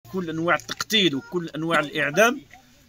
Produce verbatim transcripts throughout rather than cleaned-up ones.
كل انواع التقتيل وكل انواع الاعدام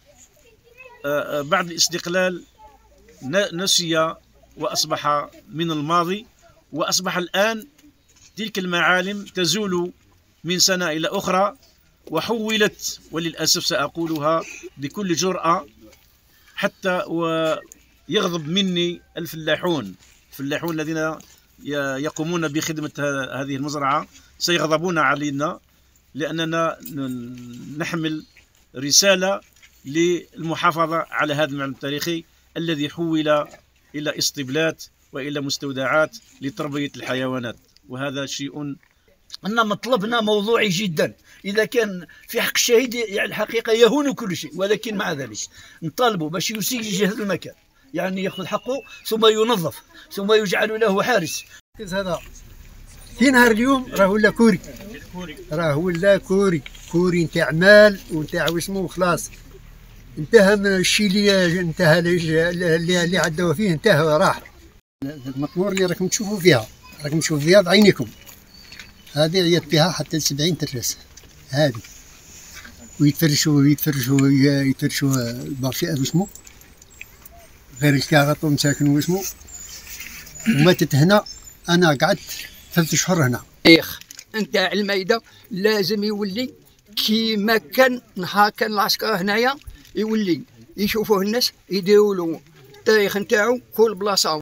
بعد الاستقلال نسي واصبح من الماضي، واصبح الان تلك المعالم تزول من سنه الى اخرى، وحولت، وللاسف ساقولها بكل جرأه، حتى ويغضب مني الفلاحون الفلاحون الذين يقومون بخدمة هذه المزرعة سيغضبون علينا، لأننا نحمل رسالة للمحافظة على هذا المعلم التاريخي الذي حول إلى اسطبلات وإلى مستودعات لتربية الحيوانات، وهذا شيء أن مطلبنا موضوعي جدا. إذا كان في حق الشهيد يعني الحقيقة يهون كل شيء، ولكن مع ذلك نطالبوا باش يسجل هذا المكان، يعني يأخذ حقه ثم ينظف ثم يجعل له حارس. هذا في نهار اليوم راه ولا كوري، راه ولا كوري كوري نتاع مال ونتاع واسمو خلاص، انتهى من الشيء اللي انتهى اللي اللي عدوا فيه انتهى راح. المقمور اللي راكم تشوفوا فيها راكم تشوفوا فيها بعينيكم، هذه عيط بها حتى سبعين ترس هذه، ويتفرشوا يتفرشوا يتفرشوا البرشئة واسمو غير الكاغط ومساكن واسمو، وماتت هنا. انا قعدت ثلاث شهور هنا. التاريخ نتاع المايده لازم يولي كيما كان نهار كان العسكر هنايا، يولي يشوفوه الناس يديروا له التاريخ نتاعو كل بلاصه.